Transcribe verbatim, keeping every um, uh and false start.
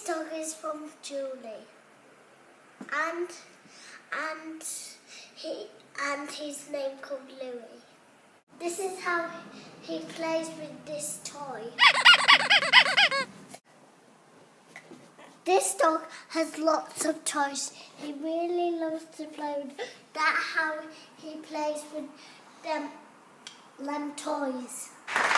dog is from Julie, and and he and his name called Louis. This is how he plays with this toy. This dog has lots of toys. He really loves to play with. That's how he plays with them, them toys.